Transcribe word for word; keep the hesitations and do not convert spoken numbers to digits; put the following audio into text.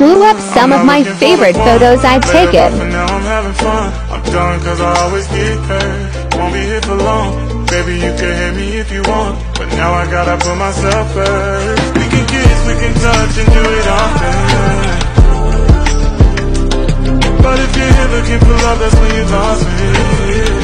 blew up some of my favorite photos I've taken. Now I'm having fun. I'm done cause I always get hurt. Won't be here for long. Baby, you can hit me if you want, but now I gotta put myself first. We can kiss, we can touch and do it often, but if you're here looking for love, that's when you lost me.